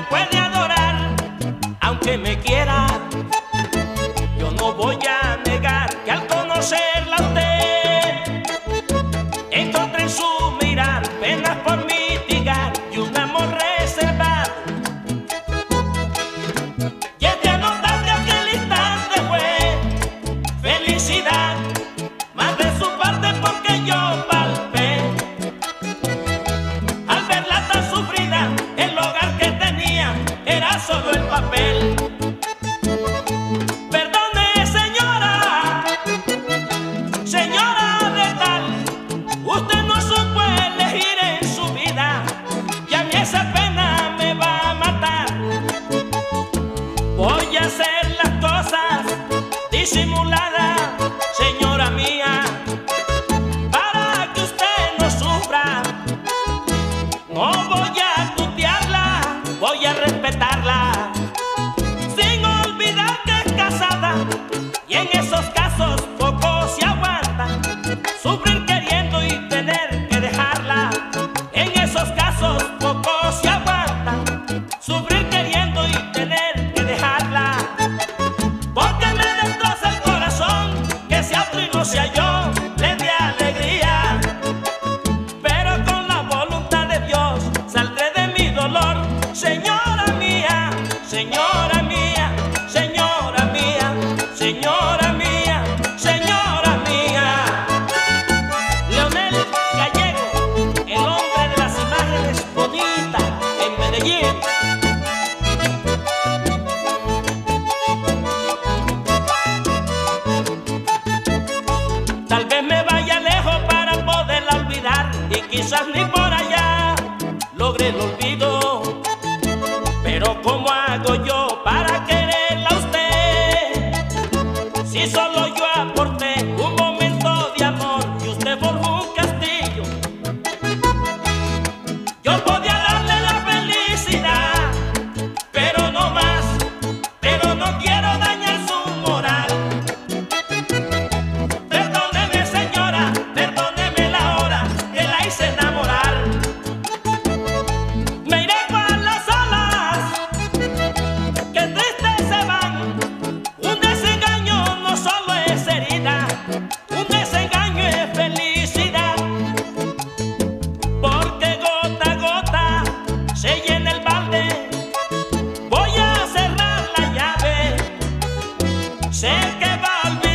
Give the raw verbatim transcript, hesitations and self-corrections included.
puede adorar, aunque me quiera. Yo no voy a negar que al conocerla a usted encontré en su mirar penas por mitigar y un amor reservado. Y es de anotar que aquel instante fue felicidad, más de su parte porque yo palpé. Al verla tan sufrida, el hogar que tenía era solo el papel. Perdone, señora, señora de tal, usted no supo elegir en su vida y a mí esa pena me va a matar. Voy a hacer las cosas disimuladas, señora mía, para que usted no sufra. No voy a tutearla, voy a respetarla, sin olvidar que es casada y en esos casos poco se aguanta. Sufrir queriendo y tener que dejarla, en esos casos poco se aguanta. Sufrir queriendo y tener que dejarla, porque me destroza el corazón que sea otro y no sea yo le dé alegría. Pero con la voluntad de Dios saldré de mi dolor, señora mía, señora mía, señora mía, señora mía, señora mía. Leonel Gallego, el hombre de las imágenes bonitas en Medellín. Tal vez me vaya lejos para poderla olvidar y quizás ni por allá logre el olvido. Pero ¿cómo hago yo para quererla a usted? Si solo yo aporté un momento de amor y usted forjó un castillo. Yo podía darle la felicidad, pero no más, pero no quiero dañar su moral. Perdóneme, señora, perdóneme la hora que la hice enamorar. Me iré con las olas que tristes se van. Un desengaño no solo es herida, un desengaño es felicidad. Porque gota a gota se llena el balde. Voy a cerrar la llave, sé que va a olvidar.